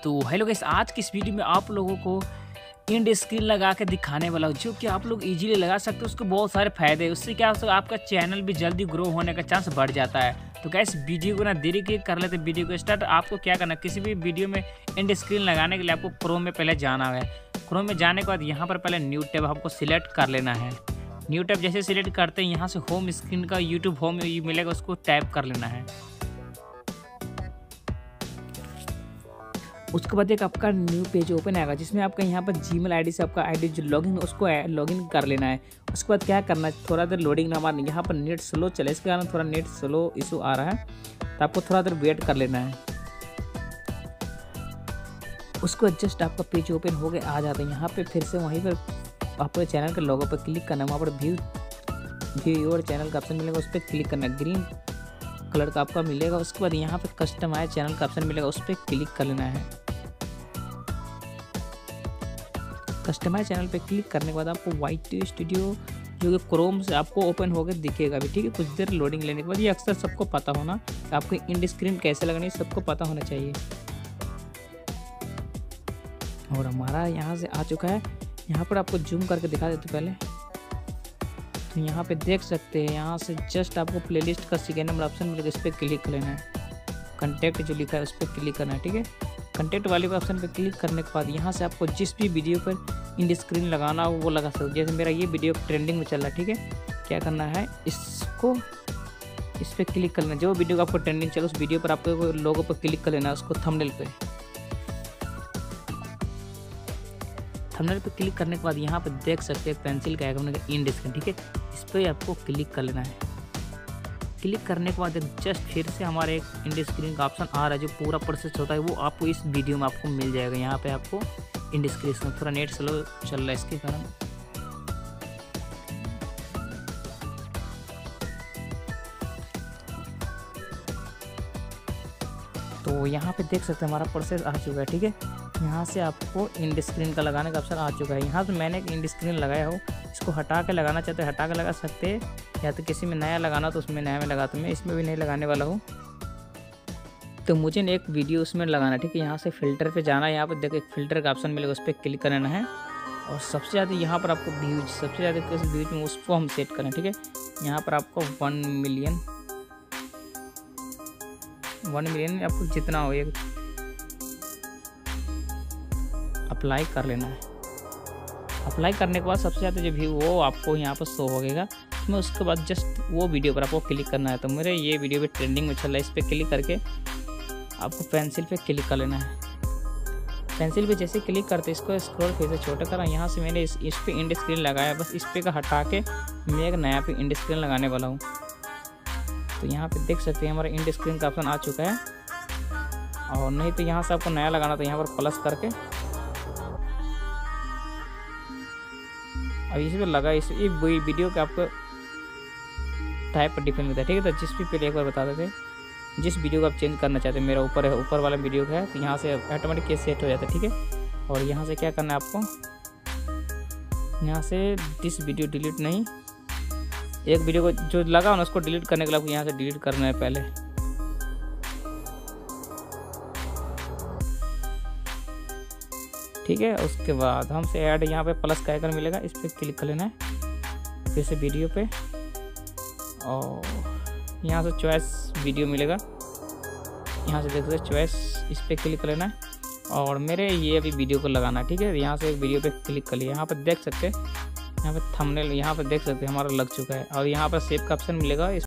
तो hello guys, आज की इस वीडियो में आप लोगों को इंड स्क्रीन लगा के दिखाने वाला हूँ, जो कि आप लोग इजीली लगा सकते हो। उसको बहुत सारे फायदे हैं। उससे क्या होता है, आपका चैनल भी जल्दी ग्रो होने का चांस बढ़ जाता है। तो गाइस वीडियो को ना देरी के कर लेते वीडियो को स्टार्ट। आपको क्या करना है, किसी भी वीडियो में इंड स्क्रीन लगाने के लिए आपको क्रोम में पहले जाना है। क्रोम में जाने के बाद यहाँ पर पहले न्यू टैब आपको सिलेक्ट कर लेना है। न्यू टैब जैसे सिलेक्ट करते हैं, यहाँ से होम स्क्रीन का यूट्यूब होम मिलेगा, उसको टैप कर लेना है। उसके बाद एक आपका न्यू पेज ओपन आएगा, जिसमें आपका यहाँ पर जीमेल आईडी से आपका आईडी जो लॉगिन उसको लॉगिन कर लेना है। उसके बाद क्या करना है, थोड़ा देर लोडिंग हमारा यहाँ पर नेट स्लो चले, इसके कारण थोड़ा नेट स्लो इशू आ रहा है, तो आपको थोड़ा देर वेट कर लेना है। उसको जस्ट आपका पेज ओपन हो गया आ जाता है। यहाँ पे फिर से वहीं पर आपके चैनल के लोगो पर क्लिक करना है। वहाँ पर व्यू योर चैनल का ऑप्शन मिलेगा, उस पर क्लिक करना है। ग्रीन कलर का आपका मिलेगा। उसके बाद यहाँ पे कस्टमाइज चैनल का ऑप्शन मिलेगा, उस पर क्लिक कर लेना है। कस्टमाइज चैनल पे क्लिक करने के बाद आपको YT स्टूडियो जो कि क्रोम से आपको ओपन होकर दिखेगा भी, ठीक है। कुछ देर लोडिंग लेने के बाद ये अक्सर सबको पता होना, आपको इंड स्क्रीन कैसे लगानी है सबको पता होना चाहिए। और हमारा यहाँ से आ चुका है। यहाँ पर आपको जूम करके दिखा देते पहले, तो यहाँ पे देख सकते हैं। यहाँ से जस्ट आपको प्लेलिस्ट का सेकेंड नंबर ऑप्शन मिलेगा, इस पर क्लिक कर लेना है। कंटेक्ट जो लिखा है उस पर क्लिक करना है, ठीक है। कंटेक्ट वाले ऑप्शन पे क्लिक करने के बाद यहाँ से आपको जिस भी वीडियो पर इंड स्क्रीन लगाना हो वो लगा सकते हो। जैसे मेरा ये वीडियो ट्रेंडिंग में चल रहा है, ठीक है। क्या करना है, इसको इस पर क्लिक कर लेना। जो वीडियो आपको ट्रेंडिंग चले उस वीडियो पर आपको लोगो पर क्लिक कर लेना है, उसको थंबनेल पे। थंबनेल पे क्लिक करने के बाद यहाँ पर देख सकते हैं पेंसिल का आइकन है इंड स्क्रीन, ठीक है। इस पर आपको क्लिक कर लेना है। क्लिक करने के बाद जस्ट फिर से हमारे एक इंड स्क्रीन का ऑप्शन आ रहा है, जो पूरा प्रोसेस होता है वो आपको इस वीडियो में आपको मिल जाएगा। यहाँ पे आपको इंड स्क्रीन थोड़ा नेट स्लो चल रहा है, इसके कारण तो यहाँ पे देख सकते हैं हमारा प्रोसेस आ चुका है, ठीक है। यहाँ से आपको इंड स्क्रीन का लगाने का ऑप्शन आ चुका है। यहाँ से मैंने एक इंड स्क्रीन लगाया हो, इसको हटा के लगाना चाहते हैं हटा के लगा सकते हैं, या तो किसी में नया लगाना तो उसमें नया में लगा। तो मैं इसमें भी नहीं लगाने वाला हूँ, तो मुझे एक वीडियो उसमें लगाना, ठीक है। यहाँ से फिल्टर पे जाना है। यहाँ पर देखो एक फिल्टर का ऑप्शन मिलेगा, उस पर क्लिक करना है। और सबसे ज़्यादा यहाँ पर आपको व्यूज, सबसे ज़्यादा किस व्यूज में उसको हम सेट करें, ठीक है। यहाँ पर आपको 1 मिलियन आपको जितना हो एक अप्लाई कर लेना है। अप्लाई करने के बाद सबसे ज़्यादा जो व्यू वो आपको यहाँ पर शो होगा। तो उसके बाद जस्ट वो वीडियो पर आपको क्लिक करना है। तो मेरे ये वीडियो भी ट्रेंडिंग में चल रहा है, इस पर क्लिक करके आपको पेंसिल पे क्लिक कर लेना है। पेंसिल पे जैसे क्लिक करते इसको स्क्रॉल फिर से छोटा करा। यहाँ से मैंने इस पे इंड स्क्रीन लगाया, बस इस पे का हटा के मैं एक नया पे इंड स्क्रीन लगाने वाला हूँ। तो यहाँ पे देख सकते हैं हमारा इंड स्क्रीन का ऑप्शन आ चुका है। और नहीं तो यहाँ से आपको नया लगाना, तो यहाँ पर प्लस करके अब इसी पे लगा। इस वीडियो के आपको टाइप पर डिपेंड होता है, ठीक है। तो जिस भी पहले एक बार बता देते हैं, जिस वीडियो को आप चेंज करना चाहते हैं, मेरा ऊपर है, ऊपर वाला वीडियो का है, तो यहाँ से ऑटोमेटिक ये सेट हो जाता है, ठीक है। और यहाँ से क्या करना है आपको, यहाँ से दिस वीडियो डिलीट नहीं, एक वीडियो को जो लगा ना उसको डिलीट करने के लिए आपको यहाँ से डिलीट करना है पहले। ठीक है। उसके बाद हमसे ऐड यहाँ पे प्लस का आइकन मिलेगा, इस पर क्लिक कर लेना है फिर से वीडियो पे। और यहाँ से चॉइस वीडियो मिलेगा, यहाँ से देख सकते चॉइस, इस पर क्लिक कर लेना है। और मेरे ये अभी वीडियो को लगाना है, ठीक है। यहाँ से एक वीडियो पे क्लिक कर लिया। यहाँ पर देख सकते हैं, यहाँ पे थंबनेल यहाँ पर देख सकते हैं हमारा लग चुका है। और यहाँ पर सेव का ऑप्शन मिलेगा।